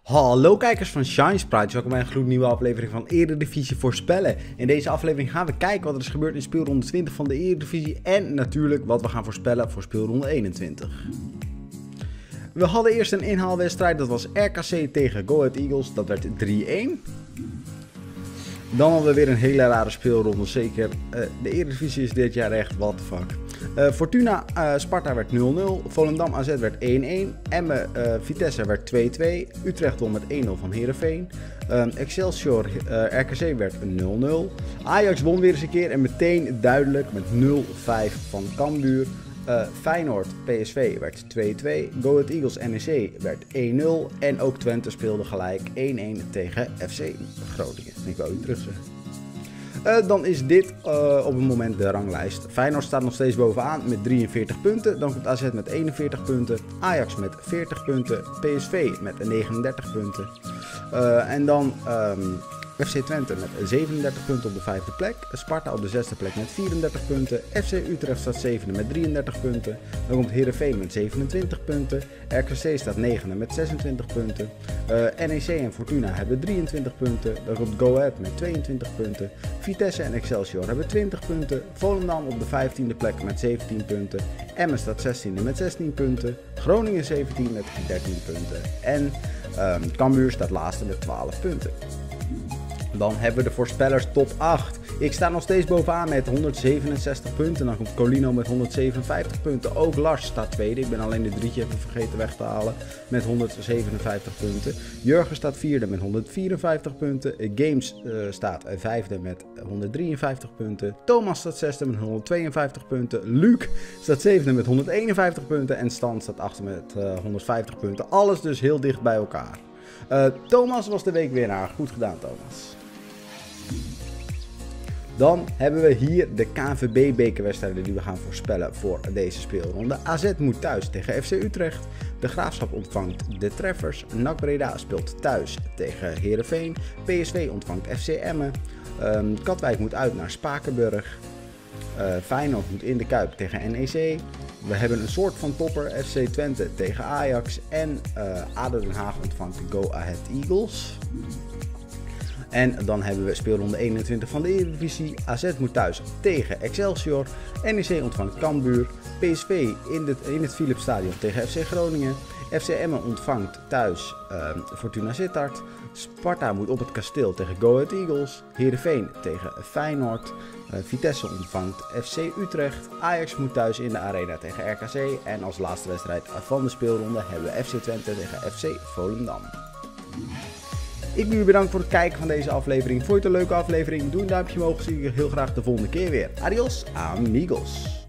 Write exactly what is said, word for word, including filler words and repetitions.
Hallo kijkers van Shine Sprites, welkom bij een gloednieuwe aflevering van Eredivisie voorspellen. In deze aflevering gaan we kijken wat er is gebeurd in speelronde twintig van de Eredivisie en natuurlijk wat we gaan voorspellen voor speelronde eenentwintig. We hadden eerst een inhaalwedstrijd, dat was R K C tegen Go Ahead Eagles, dat werd drie-een. Dan hadden we weer een hele rare speelronde, zeker. Uh, de Eredivisie is dit jaar echt, what the fuck. Uh, Fortuna uh, Sparta werd nul nul, Volendam A Z werd één-een, Emmen uh, Vitesse werd twee-twee, Utrecht won met één nul van Heerenveen, uh, Excelsior uh, R K C werd nul nul, Ajax won weer eens een keer en meteen duidelijk met nul vijf van Cambuur. Uh, Feyenoord P S V werd twee-twee, Go Ahead Eagles N E C werd één nul en ook Twente speelde gelijk één-een tegen F C Groningen. Ik wou u terug zeggen. Uh, dan is dit uh, op het moment de ranglijst. Feyenoord staat nog steeds bovenaan met drieënveertig punten. Dan komt A Z met eenenveertig punten. Ajax met veertig punten. P S V met negenendertig punten. Uh, en dan um, F C Twente met zevenendertig punten op de vijfde plek. Sparta op de zesde plek met vierendertig punten. F C Utrecht staat zevende met drieëndertig punten. Dan komt Heerenveen met zevenentwintig punten. R K C staat negende met zesentwintig punten. Uh, N E C en Fortuna hebben drieëntwintig punten. Dan komt Go Ahead met tweeëntwintig punten. Vitesse en Excelsior hebben twintig punten. Volendam op de vijftiende plek met zeventien punten. Emmen staat zestiende met zestien punten. Groningen zeventien met dertien punten. En um, Cambuur staat laatste met twaalf punten. Dan hebben we de voorspellers top acht. Ik sta nog steeds bovenaan met honderdzevenenzestig punten. Dan komt Colino met honderdzevenenvijftig punten. Ook Lars staat tweede. Ik ben alleen de drietje even vergeten weg te halen. Met honderdzevenenvijftig punten. Jurgen staat vierde met honderdvierenvijftig punten. Games uh, staat vijfde met honderddrieënvijftig punten. Thomas staat zesde met honderdtweeënvijftig punten. Luc staat zevende met honderdeenenvijftig punten. En Stan staat achtste met uh, honderdvijftig punten. Alles dus heel dicht bij elkaar. Uh, Thomas was de weekwinnaar. Goed gedaan, Thomas. Dan hebben we hier de K N V B-bekerwedstrijden die we gaan voorspellen voor deze speelronde. A Z moet thuis tegen F C Utrecht. De Graafschap ontvangt de Treffers. N A C Breda speelt thuis tegen Heerenveen. P S V ontvangt F C Emmen. Um, Katwijk moet uit naar Spakenburg. Uh, Feyenoord moet in de Kuip tegen N E C. We hebben een soort van topper, F C Twente tegen Ajax. En uh, A D O Den Haag ontvangt Go Ahead Eagles. En dan hebben we speelronde eenentwintig van de Eredivisie. A Z moet thuis tegen Excelsior. N E C ontvangt Cambuur. P S V in, de, in het Philipsstadion tegen F C Groningen. F C Emmen ontvangt thuis uh, Fortuna Sittard. Sparta moet op het kasteel tegen Go Ahead Eagles. Heerenveen tegen Feyenoord. Uh, Vitesse ontvangt F C Utrecht. Ajax moet thuis in de arena tegen R K C. En als laatste wedstrijd van de speelronde hebben we F C Twente tegen F C Volendam. Ik wil u bedanken voor het kijken van deze aflevering. Vond je het een leuke aflevering? Doe een duimpje omhoog. Zie ik je heel graag de volgende keer weer. Adios, amigos.